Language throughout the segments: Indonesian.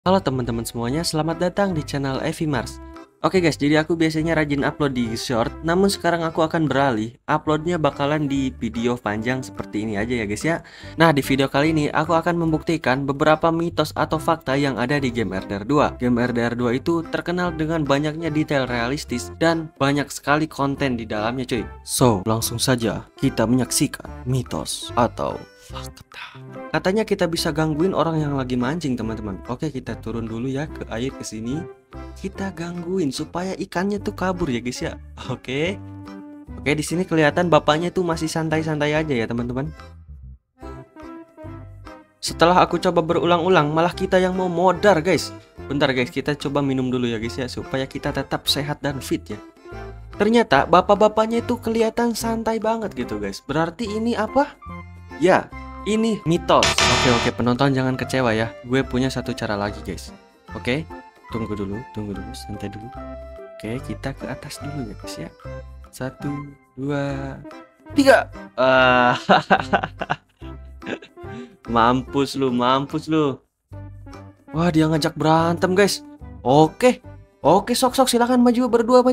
Halo teman-teman semuanya, selamat datang di channel Evi Mars. Oke guys, jadi aku biasanya rajin upload di short, namun sekarang aku akan beralih, uploadnya bakalan di video panjang seperti ini aja ya guys ya. Nah, di video kali ini aku akan membuktikan beberapa mitos atau fakta yang ada di game RDR 2. Game RDR 2 itu terkenal dengan banyaknya detail realistis dan banyak sekali konten di dalamnya cuy. So, langsung saja kita menyaksikan mitos atau fakta. Katanya kita bisa gangguin orang yang lagi mancing teman-teman. Oke, kita turun dulu ya ke air ke sini. Kita gangguin supaya ikannya tuh kabur ya guys ya. Oke. Oke, di sini kelihatan bapaknya tuh masih santai-santai aja ya teman-teman. Setelah aku coba berulang-ulang, malah kita yang mau modar guys. Bentar guys, kita coba minum dulu ya guys ya, supaya kita tetap sehat dan fit ya. Ternyata bapak-bapaknya itu kelihatan santai banget gitu guys. Berarti ini apa? Ya, ini mitos. Oke, penonton jangan kecewa ya. Gue punya satu cara lagi guys. Oke, tunggu dulu, santai dulu. Oke, kita ke atas dulu ya guys ya. 1, 2, 3. Mampus lu. Wah, dia ngajak berantem guys. Oke, sok silakan maju berdua.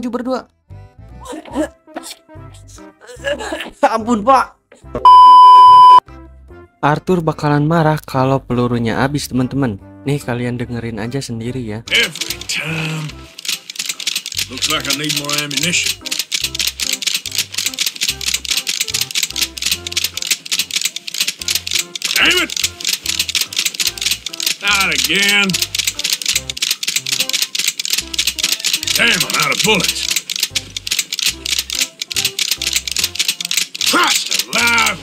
Ampun pak. Arthur bakalan marah kalau pelurunya habis teman-teman. Nih kalian dengerin aja sendiri ya. Every time. Looks like I need more ammunition. Damn it! Not again. Damn, I'm out of bullets. Christ alive!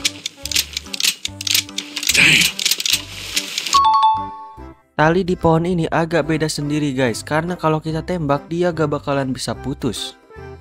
Damn. Tali di pohon ini agak beda sendiri guys, karena kalau kita tembak dia gak bakalan bisa putus.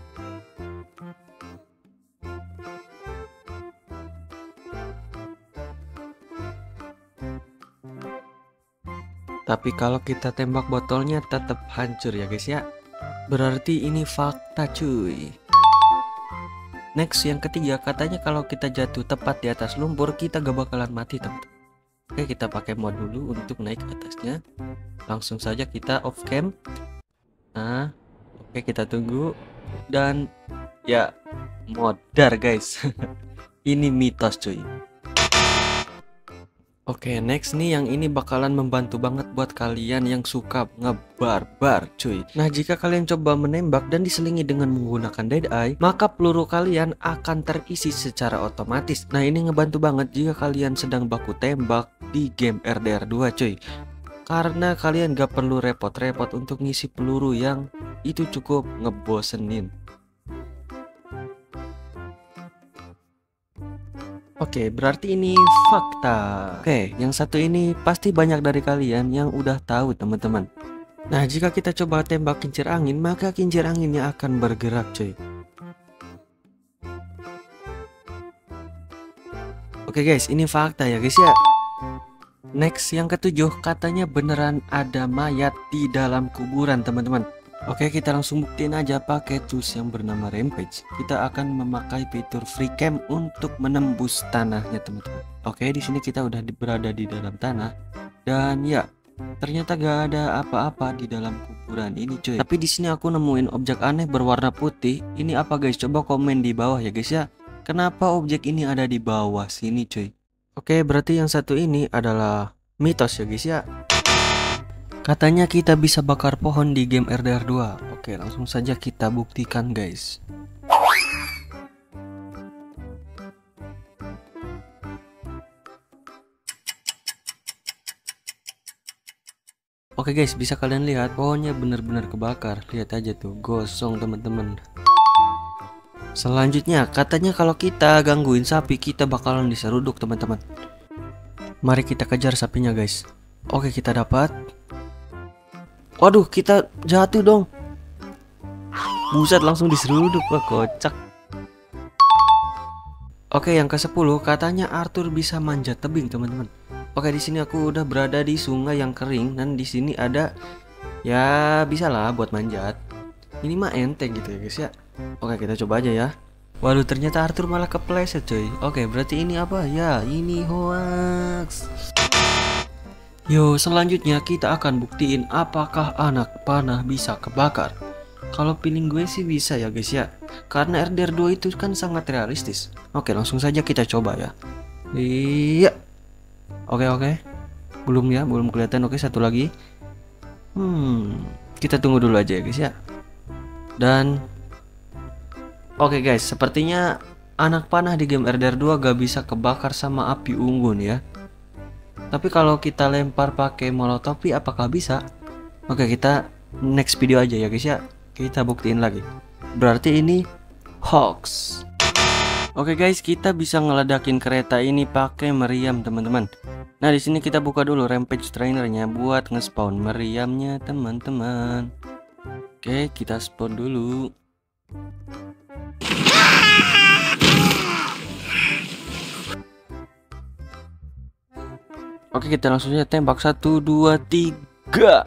Tapi kalau kita tembak botolnya tetap hancur ya guys ya. Berarti ini fakta cuy. Next yang ketiga, katanya kalau kita jatuh tepat di atas lumpur kita gak bakalan mati teman-teman. Oke, kita pakai mod dulu untuk naik ke atasnya. Langsung saja kita off cam. Nah, oke kita tunggu. Dan ya, modar guys. Ini mitos cuy. Oke, next nih yang ini bakalan membantu banget buat kalian yang suka ngebarbar cuy. Nah, jika kalian coba menembak dan diselingi dengan menggunakan dead eye, maka peluru kalian akan terisi secara otomatis. Nah, ini ngebantu banget jika kalian sedang baku tembak di game RDR 2 cuy. Karena kalian gak perlu repot-repot untuk ngisi peluru yang itu cukup ngebosenin. Oke, berarti ini fakta. Oke, yang satu ini pasti banyak dari kalian yang udah tahu teman-teman. Nah, jika kita coba tembak kincir angin, maka kincir anginnya akan bergerak cuy. Oke guys, ini fakta ya guys ya. Next yang ketujuh, katanya beneran ada mayat di dalam kuburan teman-teman. Oke, kita langsung buktiin aja pakai tools yang bernama Rampage. Kita akan memakai fitur free cam untuk menembus tanahnya teman-teman. Oke, di sini kita udah berada di dalam tanah dan ya, ternyata gak ada apa-apa di dalam kuburan ini cuy. Tapi di sini aku nemuin objek aneh berwarna putih. Ini apa guys? Coba komen di bawah ya guys ya. Kenapa objek ini ada di bawah sini cuy? Oke, berarti yang satu ini adalah mitos ya guys ya. Katanya kita bisa bakar pohon di game RDR 2. Oke, langsung saja kita buktikan guys. Oke guys, bisa kalian lihat pohonnya benar-benar kebakar. Lihat aja tuh, gosong teman-teman. Selanjutnya, katanya kalau kita gangguin sapi kita bakalan diseruduk teman-teman. Mari kita kejar sapinya guys. Oke, kita dapat. Waduh, kita jatuh dong. Buset, langsung diseruduk. Wah, kocak. Oke, yang ke-10 katanya Arthur bisa manjat tebing, teman-teman. Oke, di sini aku udah berada di sungai yang kering dan di sini ada ya bisa lah buat manjat. Ini mah enteng gitu ya, guys ya. Oke, kita coba aja ya. Waduh, ternyata Arthur malah kepleset, coy. Oke, berarti ini apa? Ya, ini hoax. Yo, selanjutnya kita akan buktiin apakah anak panah bisa kebakar. Kalau feeling gue sih bisa ya guys ya, karena RDR 2 itu kan sangat realistis. Oke, langsung saja kita coba ya. Iya. Oke. Belum ya, belum kelihatan. Oke, satu lagi. Kita tunggu dulu aja ya guys ya. Dan oke guys, sepertinya anak panah di game RDR 2 gak bisa kebakar sama api unggun ya. Tapi kalau kita lempar pakai molotov, apakah bisa? Oke, kita next video aja ya guys ya. Kita buktiin lagi. Berarti ini hoax. Oke guys, kita bisa ngeledakin kereta ini pakai meriam teman-teman. Nah, di sini kita buka dulu rampage trainernya buat nge-spawn meriamnya teman-teman. Oke, kita spawn dulu. Oke, kita langsung saja tembak 1, 2, 3.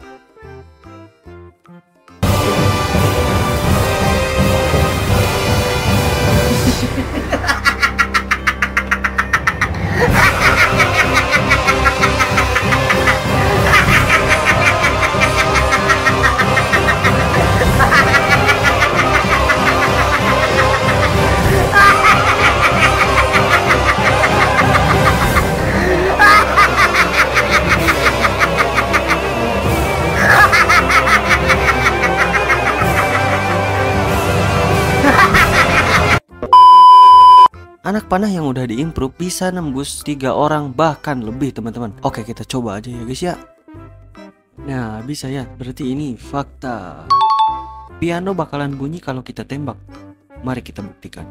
Anak panah yang udah diimprove bisa nembus 3 orang bahkan lebih teman-teman. Oke, kita coba aja ya guys ya. Nah, bisa ya. Berarti ini fakta. Piano bakalan bunyi kalau kita tembak. Mari kita buktikan.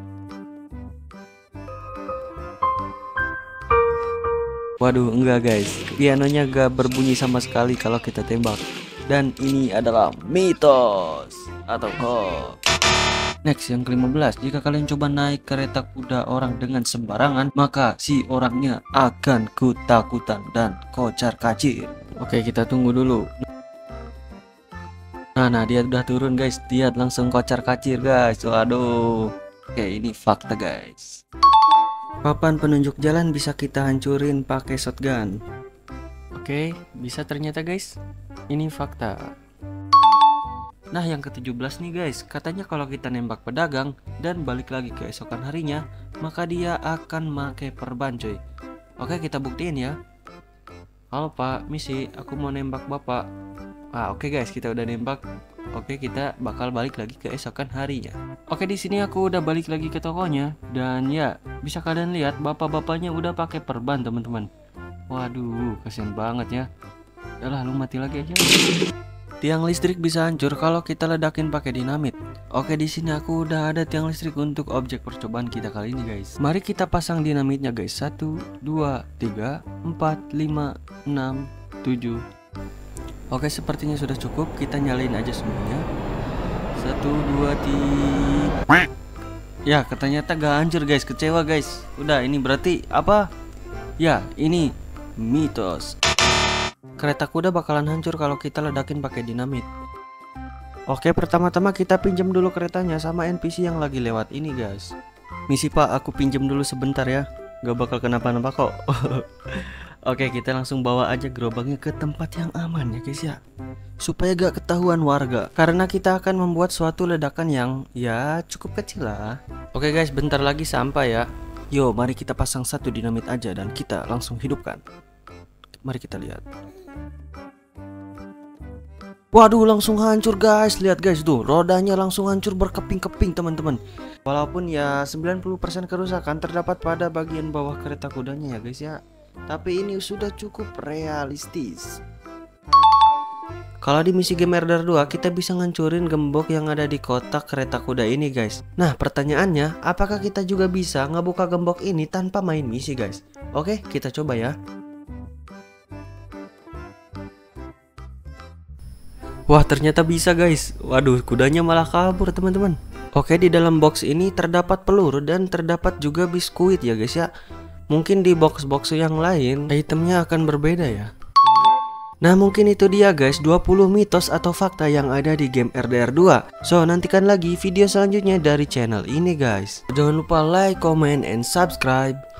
Waduh, enggak guys. Pianonya gak berbunyi sama sekali kalau kita tembak. Dan ini adalah mitos atau hoax. Next, yang ke-15, jika kalian coba naik kereta kuda orang dengan sembarangan, maka si orangnya akan ketakutan dan kocar kacir. Oke, kita tunggu dulu. Nah, dia udah turun guys. Dia langsung kocar kacir guys. Waduh. Oke, ini fakta guys. Papan penunjuk jalan bisa kita hancurin pakai shotgun. Oke, bisa ternyata guys. Ini fakta. Nah, yang ke-17 nih guys, katanya kalau kita nembak pedagang dan balik lagi keesokan harinya, maka dia akan make perban coy. Oke, kita buktiin ya. Halo Pak, misi, aku mau nembak Bapak. Oke guys, kita udah nembak. Oke, kita bakal balik lagi keesokan harinya. Oke, di sini aku udah balik lagi ke tokonya dan ya, bisa kalian lihat bapak-bapaknya udah pakai perban teman-teman. Waduh, kasihan banget ya. Yalah, lu mati lagi aja. Tiang listrik bisa hancur kalau kita ledakin pakai dinamit. Oke, di sini aku udah ada tiang listrik untuk objek percobaan kita kali ini guys. Mari kita pasang dinamitnya guys. 1, 2, 3, 4, 5, 6, 7. Oke, sepertinya sudah cukup. Kita nyalain aja semuanya. 1, 2, 3. Ya, ternyata gak hancur guys. Kecewa guys. Udah, ini berarti apa? Ya, ini mitos. Kereta kuda bakalan hancur kalau kita ledakin pakai dinamit. Oke, pertama-tama kita pinjam dulu keretanya sama NPC yang lagi lewat ini guys. Misi Pak, aku pinjam dulu sebentar ya. Gak bakal kenapa-napa kok. Oke, kita langsung bawa aja gerobaknya ke tempat yang aman ya guys ya, supaya gak ketahuan warga. Karena kita akan membuat suatu ledakan yang ya cukup kecil lah. Oke guys, bentar lagi sampai ya. Yo, mari kita pasang satu dinamit aja dan kita langsung hidupkan. Mari kita lihat. Waduh, langsung hancur guys. Lihat guys tuh, rodanya langsung hancur berkeping-keping teman-teman. Walaupun ya 90% kerusakan terdapat pada bagian bawah kereta kudanya ya guys ya, tapi ini sudah cukup realistis. Kalau di misi game RDR 2 kita bisa ngancurin gembok yang ada di kotak kereta kuda ini guys. Nah, pertanyaannya, apakah kita juga bisa ngebuka gembok ini tanpa main misi guys? Oke, kita coba ya. Wah, ternyata bisa guys. Waduh, kudanya malah kabur teman-teman. Oke, di dalam box ini terdapat peluru dan terdapat juga biskuit ya guys ya. Mungkin di box-box yang lain itemnya akan berbeda ya. Nah, mungkin itu dia guys 20 mitos atau fakta yang ada di game RDR 2. So, nantikan lagi video selanjutnya dari channel ini guys. Jangan lupa like, comment, and subscribe.